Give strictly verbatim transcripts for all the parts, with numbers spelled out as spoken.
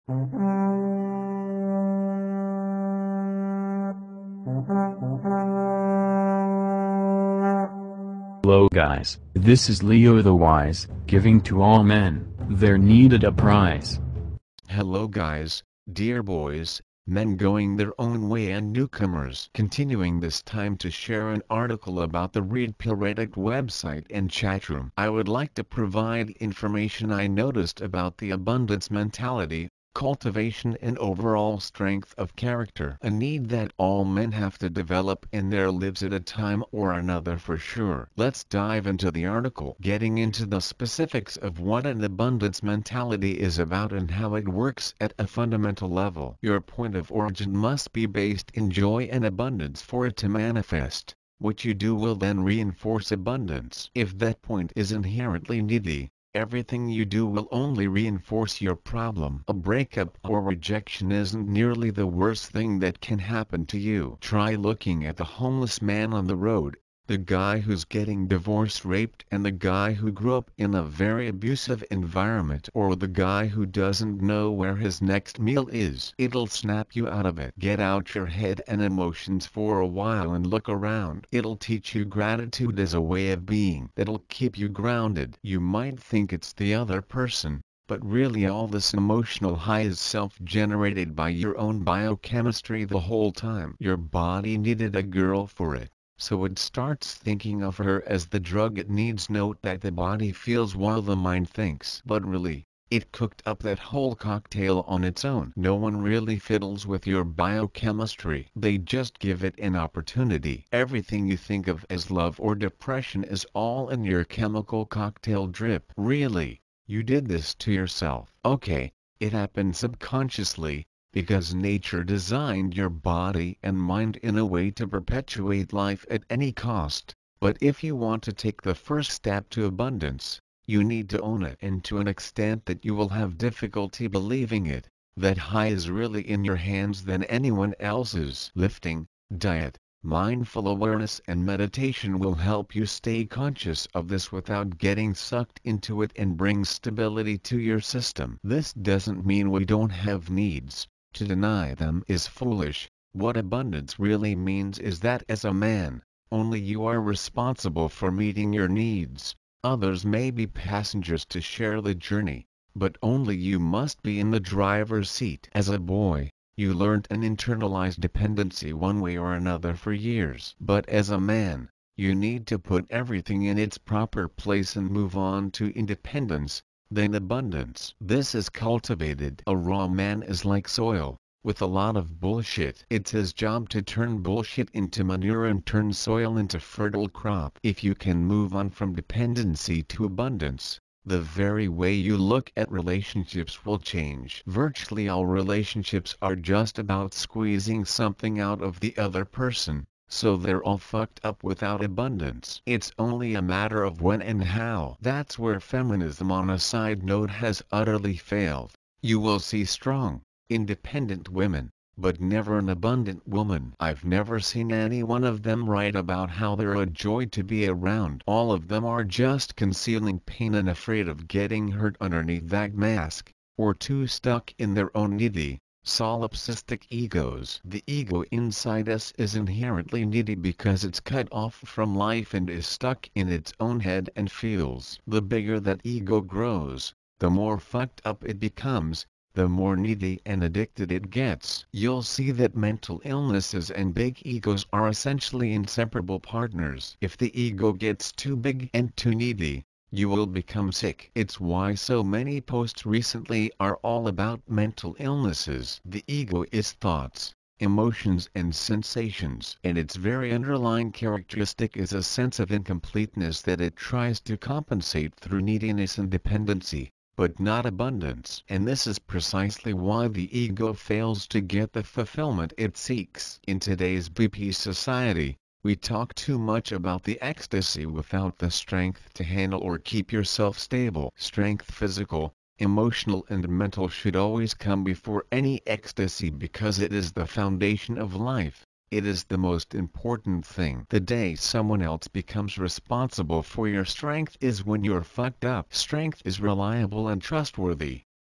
Hello guys, this is Leo the Wise, giving to all men their needed uprise. Hello guys, dear boys, men going their own way and newcomers. Continuing this time to share an article about the REDDCOIN website and chatroom. I would like to provide information I noticed about the abundance mentality, cultivation and overall strength of character. A need that all men have to develop in their lives at a time or another for sure. Let's dive into the article. Getting into the specifics of what an abundance mentality is about and how it works at a fundamental level. Your point of origin must be based in joy and abundance for it to manifest. What you do will then reinforce abundance. If that point is inherently needy, everything you do will only reinforce your problem. A breakup or rejection isn't nearly the worst thing that can happen to you. Try looking at the homeless man on the road, the guy who's getting divorced, raped, and the guy who grew up in a very abusive environment, or the guy who doesn't know where his next meal is. It'll snap you out of it. Get out your head and emotions for a while and look around. It'll teach you gratitude as a way of being that'll keep you grounded. You might think it's the other person, but really all this emotional high is self-generated by your own biochemistry the whole time. Your body needed a girl for it, so it starts thinking of her as the drug it needs. Note that the body feels while the mind thinks. But really, it cooked up that whole cocktail on its own. No one really fiddles with your biochemistry. They just give it an opportunity. Everything you think of as love or depression is all in your chemical cocktail drip. Really, you did this to yourself. Okay, it happened subconsciously, because nature designed your body and mind in a way to perpetuate life at any cost. But if you want to take the first step to abundance, you need to own it, and to an extent that you will have difficulty believing it, that high is really in your hands than anyone else's. Lifting, diet, mindful awareness and meditation will help you stay conscious of this without getting sucked into it and bring stability to your system. This doesn't mean we don't have needs. To deny them is foolish. What abundance really means is that as a man, only you are responsible for meeting your needs. Others may be passengers to share the journey, but only you must be in the driver's seat. As a boy, you learned an internalized dependency one way or another for years. But as a man, you need to put everything in its proper place and move on to independence, then abundance. This is cultivated. A raw man is like soil, with a lot of bullshit. It's his job to turn bullshit into manure and turn soil into fertile crop. If you can move on from dependency to abundance, the very way you look at relationships will change. Virtually all relationships are just about squeezing something out of the other person, so they're all fucked up without abundance. It's only a matter of when and how. That's where feminism on a side note has utterly failed. You will see strong, independent women, but never an abundant woman. I've never seen any one of them write about how they're a joy to be around. All of them are just concealing pain and afraid of getting hurt underneath that mask, or too stuck in their own needy, solipsistic egos. The ego inside us is inherently needy because it's cut off from life and is stuck in its own head and feels. The bigger that ego grows, the more fucked up it becomes, the more needy and addicted it gets. You'll see that mental illnesses and big egos are essentially inseparable partners. If the ego gets too big and too needy, you will become sick. It's why so many posts recently are all about mental illnesses. The ego is thoughts, emotions and sensations, and its very underlying characteristic is a sense of incompleteness that it tries to compensate through neediness and dependency, but not abundance. And this is precisely why the ego fails to get the fulfillment it seeks. In today's B P society, we talk too much about the ecstasy without the strength to handle or keep yourself stable. Strength, physical, emotional and mental, should always come before any ecstasy because it is the foundation of life. It is the most important thing. The day someone else becomes responsible for your strength is when you're fucked up. Strength is reliable and trustworthy.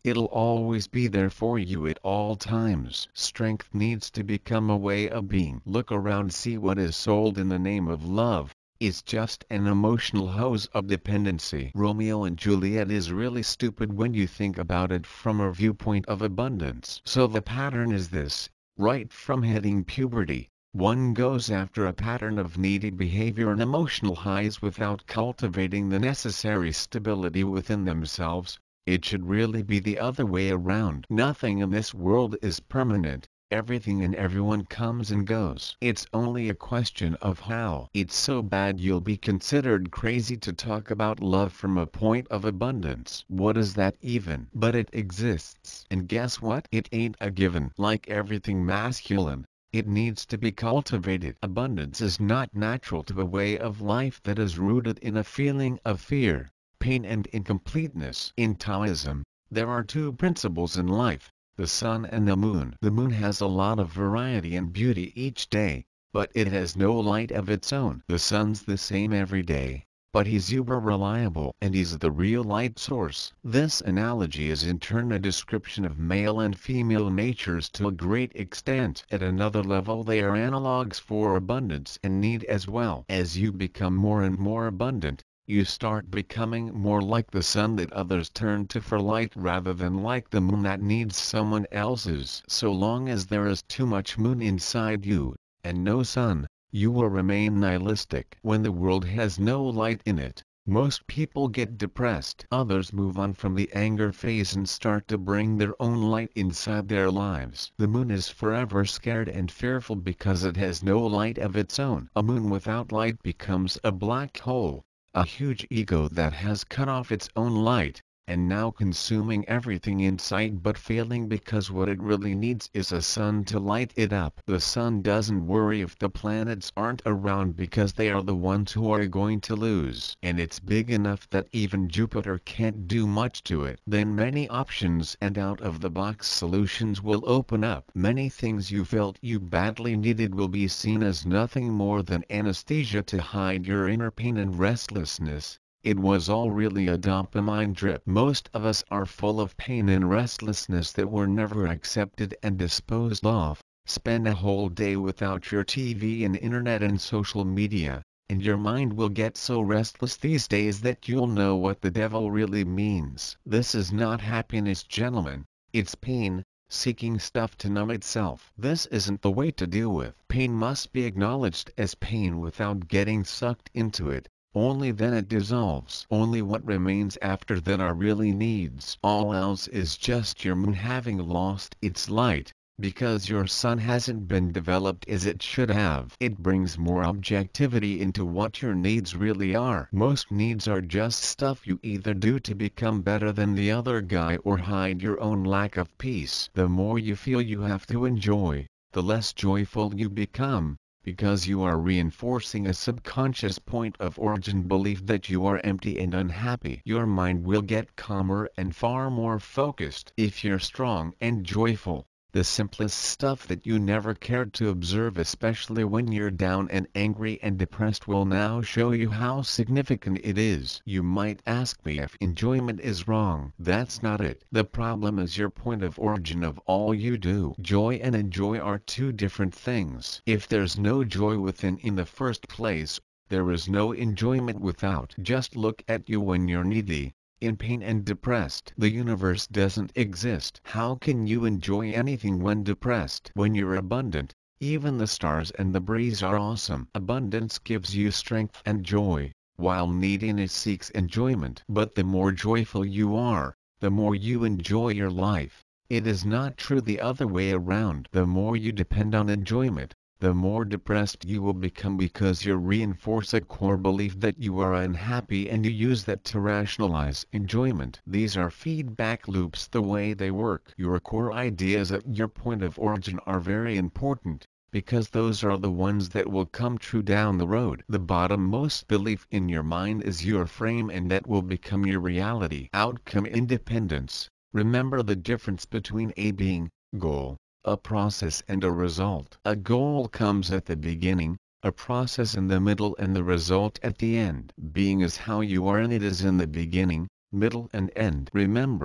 It'll always be there for you at all times. Strength needs to become a way of being. Look around, see what is sold in the name of love. It's just an emotional hose of dependency. Romeo and Juliet is really stupid when you think about it from a viewpoint of abundance. So the pattern is this: right from hitting puberty, one goes after a pattern of needy behavior and emotional highs without cultivating the necessary stability within themselves. It should really be the other way around. Nothing in this world is permanent. Everything and everyone comes and goes. It's only a question of how. It's so bad you'll be considered crazy to talk about love from a point of abundance. What is that even? But it exists. And guess what? It ain't a given. Like everything masculine, it needs to be cultivated. Abundance is not natural to a way of life that is rooted in a feeling of fear, pain and incompleteness. In Taoism, there are two principles in life: the sun and the moon. The moon has a lot of variety and beauty each day, but it has no light of its own. The sun's the same every day, but he's uber reliable and he's the real light source. This analogy is in turn a description of male and female natures to a great extent. At another level, they are analogues for abundance and need as well. As you become more and more abundant, you start becoming more like the sun that others turn to for light rather than like the moon that needs someone else's. So long as there is too much moon inside you, and no sun, you will remain nihilistic. When the world has no light in it, most people get depressed. Others move on from the anger phase and start to bring their own light inside their lives. The moon is forever scared and fearful because it has no light of its own. A moon without light becomes a black hole, a huge ego that has cut off its own light, and now consuming everything in sight but failing because what it really needs is a sun to light it up. The sun doesn't worry if the planets aren't around because they are the ones who are going to lose. And it's big enough that even Jupiter can't do much to it. Then many options and out-of-the-box solutions will open up. Many things you felt you badly needed will be seen as nothing more than anesthesia to hide your inner pain and restlessness. It was all really a dopamine drip. Most of us are full of pain and restlessness that were never accepted and disposed of. Spend a whole day without your T V and internet and social media, and your mind will get so restless these days that you'll know what the devil really means. This is not happiness, gentlemen. It's pain, seeking stuff to numb itself. This isn't the way to deal with. Pain must be acknowledged as pain without getting sucked into it. Only then it dissolves. Only what remains after that are really needs. All else is just your moon having lost its light, because your sun hasn't been developed as it should have. It brings more objectivity into what your needs really are. Most needs are just stuff you either do to become better than the other guy or hide your own lack of peace. The more you feel you have to enjoy, the less joyful you become, because you are reinforcing a subconscious point of origin belief that you are empty and unhappy. Your mind will get calmer and far more focused if you're strong and joyful. The simplest stuff that you never cared to observe, especially when you're down and angry and depressed, will now show you how significant it is. You might ask me if enjoyment is wrong. That's not it. The problem is your point of origin of all you do. Joy and enjoy are two different things. If there's no joy within in the first place, there is no enjoyment without. Just look at you when you're needy, in pain and depressed. The universe doesn't exist. How can you enjoy anything when depressed? When you're abundant, even the stars and the breeze are awesome. Abundance gives you strength and joy, while neediness seeks enjoyment. But the more joyful you are, the more you enjoy your life. It is not true the other way around. The more you depend on enjoyment, the more depressed you will become, because you reinforce a core belief that you are unhappy and you use that to rationalize enjoyment. These are feedback loops. The way they work. Your core ideas at your point of origin are very important, because those are the ones that will come true down the road. The bottommost belief in your mind is your frame, and that will become your reality. Outcome independence. Remember the difference between a being, goal, a process and a result. A goal comes at the beginning, a process in the middle and the result at the end. Being is how you are, and it is in the beginning, middle and end. Remember,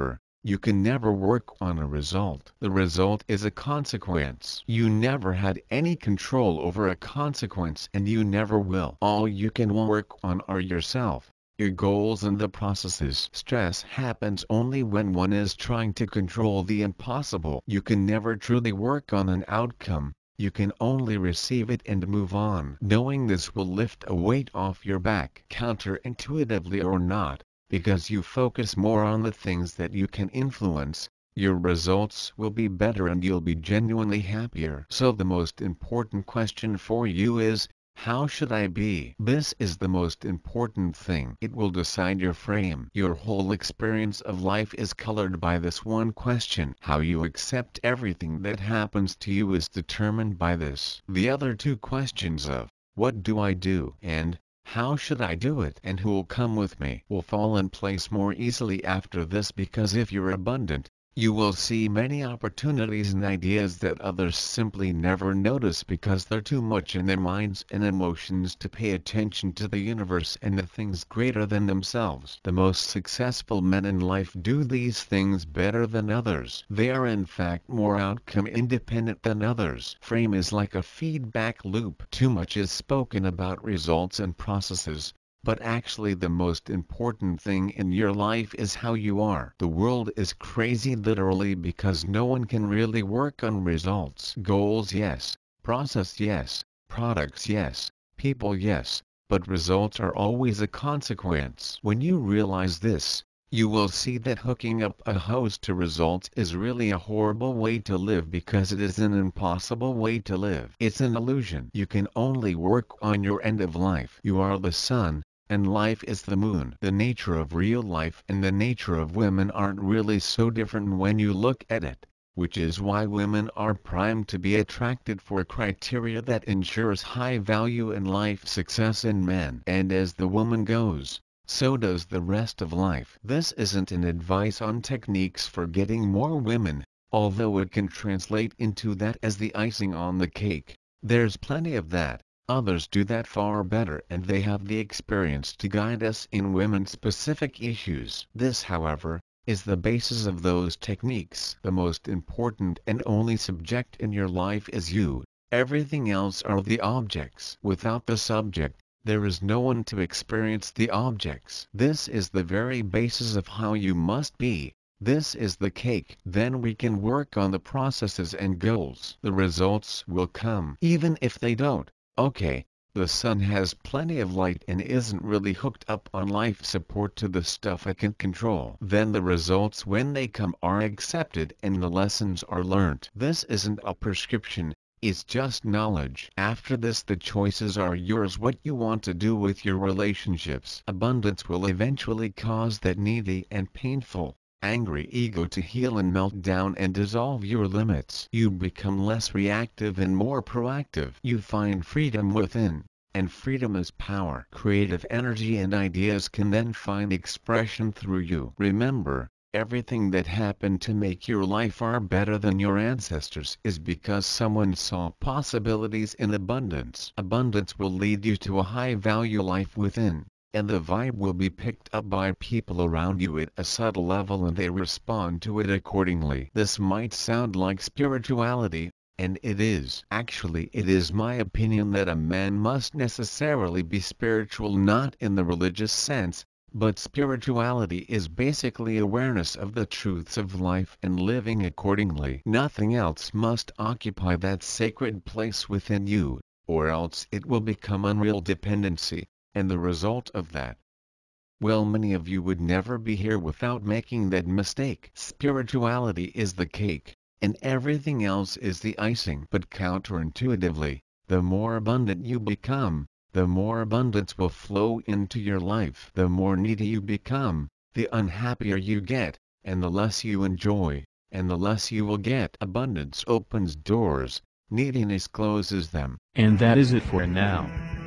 You can never work on a result. The result is a consequence. You never had any control over a consequence and you never will. All you can work on are yourself, your goals and the processes. Stress happens only when one is trying to control the impossible. You can never truly work on an outcome. You can only receive it and move on. Knowing this will lift a weight off your back, counterintuitively or not. Because you focus more on the things that you can influence, your results will be better and you'll be genuinely happier. So the most important question for you is, how should I be? This is the most important thing. It will decide your frame. Your whole experience of life is colored by this one question. How you accept everything that happens to you is determined by this. The other two questions of, what do I do? And, how should I do it? And who'll come with me? Will fall in place more easily after this, because if you're abundant, you will see many opportunities and ideas that others simply never notice because they're too much in their minds and emotions to pay attention to the universe and the things greater than themselves. The most successful men in life do these things better than others. They are in fact more outcome independent than others. Frame is like a feedback loop. Too much is spoken about results and processes. But actually the most important thing in your life is how you are. The world is crazy literally because no one can really work on results. Goals yes, process yes, products yes, people yes, but results are always a consequence. When you realize this, you will see that hooking up a hose to results is really a horrible way to live because it is an impossible way to live. It's an illusion. You can only work on your end of life. You are the sun, and life is the moon. The nature of real life and the nature of women aren't really so different when you look at it, which is why women are primed to be attracted for criteria that ensures high value and life success in men. And as the woman goes, so does the rest of life. This isn't an advice on techniques for getting more women, although it can translate into that as the icing on the cake. There's plenty of that. Others do that far better and they have the experience to guide us in women-specific issues. This, however, is the basis of those techniques. The most important and only subject in your life is you. Everything else are the objects. Without the subject, there is no one to experience the objects. This is the very basis of how you must be. This is the cake. Then we can work on the processes and goals. The results will come. Even if they don't. Okay, the sun has plenty of light and isn't really hooked up on life support to the stuff I can control. Then the results when they come are accepted and the lessons are learnt. This isn't a prescription, it's just knowledge. After this the choices are yours what you want to do with your relationships. Abundance will eventually cause that needy and painful, angry ego to heal and melt down and dissolve your limits. You become less reactive and more proactive. You find freedom within, and freedom is power. Creative energy and ideas can then find expression through you. Remember, everything that happened to make your life far better than your ancestors is because someone saw possibilities in abundance. Abundance will lead you to a high-value life within, and the vibe will be picked up by people around you at a subtle level and they respond to it accordingly. This might sound like spirituality, and it is. Actually, it is my opinion that a man must necessarily be spiritual not in the religious sense, but spirituality is basically awareness of the truths of life and living accordingly. Nothing else must occupy that sacred place within you, or else it will become unreal dependency. And the result of that? Well, many of you would never be here without making that mistake. Spirituality is the cake, and everything else is the icing. But counterintuitively, the more abundant you become, the more abundance will flow into your life. The more needy you become, the unhappier you get, and the less you enjoy, and the less you will get. Abundance opens doors, neediness closes them. And that is it for now.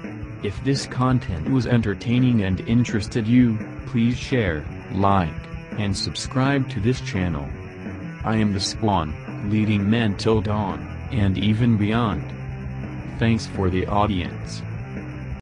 If this content was entertaining and interested you, please share, like, and subscribe to this channel. I am the Spawn, leading men till dawn, and even beyond. Thanks for the audience.